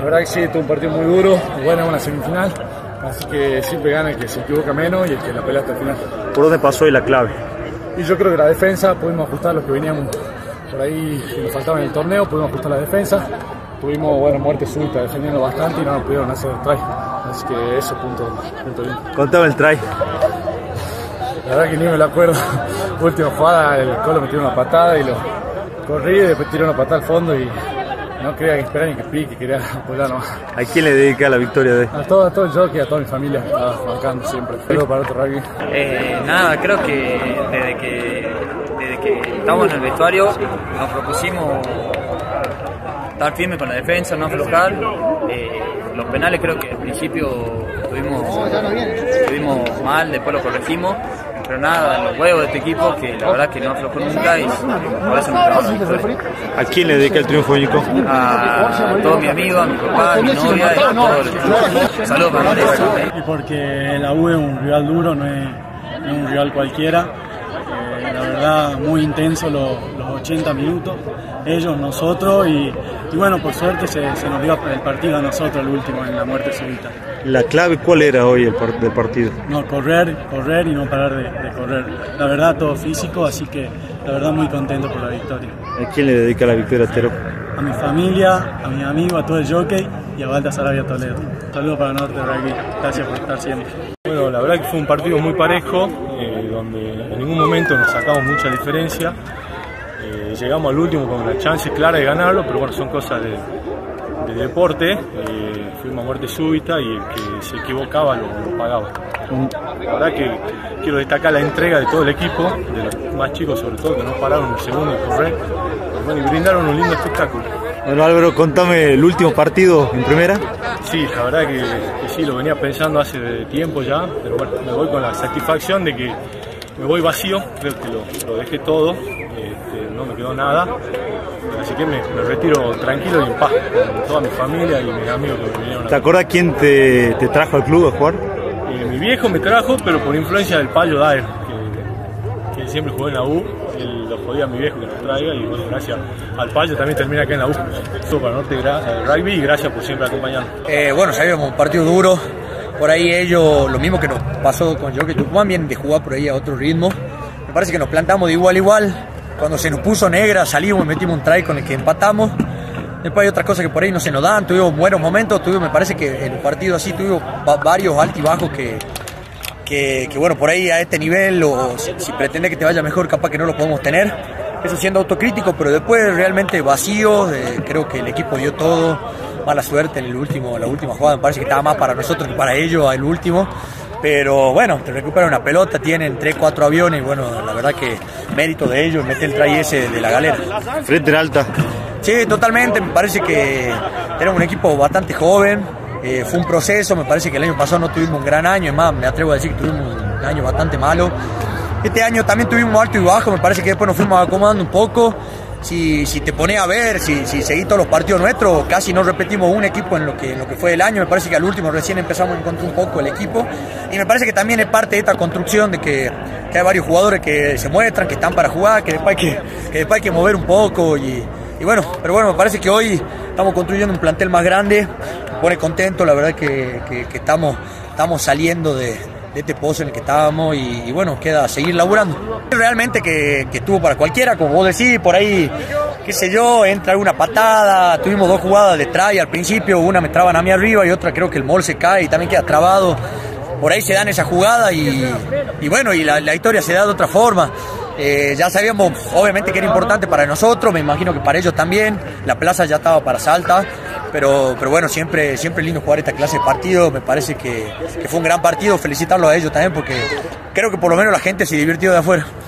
verdad que sí, tuvo un partido muy duro, buena una semifinal, así que siempre gana el que se equivoca menos y el que la pelea hasta el final. ¿Por dónde pasó hoy la clave? Y yo creo que la defensa, pudimos ajustar lo que veníamos por ahí, que nos faltaba en el torneo, pudimos ajustar la defensa, tuvimos muerte súbita defendiendo bastante y no nos pudieron hacer el try, así que eso, punto bien. Contame el try. La verdad que ni me lo acuerdo, última jugada, el Colo metió una patada y lo corrí y después tiró una patada al fondo y no quería que esperar ni que pique, quería apoyar nomás. ¿A quién le dedica la victoria de hoy? A todo el jockey, a toda mi familia, que estaba bancando siempre. Saludos para otro rugby. Nada, creo que desde que estamos en el vestuario nos propusimos estar firmes con la defensa, no aflojar. Los penales creo que al principio estuvimos mal, después lo corregimos. Pero nada, los huevos de este equipo que la verdad que no aflojó nunca y por eso nos trabajamos. ¿A quién le dedica el triunfo, Nico? A todos mis amigos, a mi papá, a mi novia y a todos los chicos. Saludos para ustedes. Y porque la U es un rival duro, no es un rival cualquiera. La verdad, muy intenso los 80 minutos, ellos, nosotros y bueno, por suerte se nos dio el partido a nosotros el último en la muerte súbita. ¿La clave cuál era hoy del partido? No, correr y no parar de correr. La verdad, todo físico, así que la verdad muy contento por la victoria. ¿A quién le dedica la victoria, Tero? A mi familia, a mis amigos, a todo el jockey y a Balta Sarabia Toledo. Saludos para Norte Rugby, gracias por estar siempre. Bueno, la verdad que fue un partido muy parejo, donde en ningún momento nos sacamos mucha diferencia. Llegamos al último con la chance clara de ganarlo, pero bueno, son cosas de deporte. Fuimos a muerte súbita y el que se equivocaba lo pagaba. La verdad que quiero destacar la entrega de todo el equipo, de los más chicos sobre todo, que no pararon un segundo de correr, y brindaron un lindo espectáculo. Bueno, Álvaro, contame el último partido en primera. Sí, la verdad que sí, lo venía pensando hace tiempo ya, pero bueno, me voy con la satisfacción de que me voy vacío, creo que lo dejé todo, no me quedó nada, así que me retiro tranquilo y en paz, con toda mi familia y mis amigos que me vinieron. ¿Te acuerdas quién te trajo al club a jugar? Mi viejo me trajo, pero por influencia del Payo Daer, que él siempre jugó en la U, él lo jodía a mi viejo que nos traiga y bueno, gracias al Payo también termina acá en la U. Todo para Norte Rugby y gracias por siempre acompañarnos. Bueno, sabíamos un partido duro, por ahí ellos, lo mismo que nos pasó con Jockey Tucumán, vienen de jugar por ahí a otro ritmo. Me parece que nos plantamos de igual a igual, cuando se nos puso negra salimos y metimos un try con el que empatamos. Después hay otras cosas que por ahí no se nos dan, tuvimos buenos momentos, me parece que en un partido así tuvimos varios altos y bajos que bueno, por ahí a este nivel o si pretende que te vaya mejor, capaz que no lo podemos tener. Eso siendo autocrítico, pero después realmente vacío, creo que el equipo dio todo, mala suerte en la última jugada, me parece que estaba más para nosotros que para ellos el último. Pero bueno, te recuperan una pelota, tienen 3-4 aviones y bueno, la verdad que mérito de ellos, mete el try ese de la galera. Frente alta. Sí, totalmente, me parece que tenemos un equipo bastante joven, fue un proceso, me parece que el año pasado no tuvimos un gran año, es más, me atrevo a decir que tuvimos un año bastante malo. Este año también tuvimos alto y bajo, me parece que después nos fuimos acomodando un poco. Si te pones a ver, si seguís todos los partidos nuestros, casi no repetimos un equipo en lo que fue el año. Me parece que al último recién empezamos a encontrar un poco el equipo. Y me parece que también es parte de esta construcción de que hay varios jugadores que se muestran, que están para jugar, que después hay que mover un poco. Y bueno, pero bueno, me parece que hoy estamos construyendo un plantel más grande. Me pone contento, la verdad que estamos saliendo de este pozo en el que estábamos y bueno, queda seguir laburando. Realmente que estuvo para cualquiera, como vos decís, por ahí, qué sé yo, entra alguna patada, tuvimos 2 jugadas de try al principio, una me traban a mí arriba y otra creo que el mall se cae y también queda trabado. Por ahí se dan esa jugada y bueno, y la historia se da de otra forma. Ya sabíamos obviamente que era importante para nosotros, me imagino que para ellos también, la plaza ya estaba para Salta, pero bueno, siempre es lindo jugar esta clase de partido, me parece que fue un gran partido, felicitarlo a ellos también porque creo que por lo menos la gente se divirtió de afuera.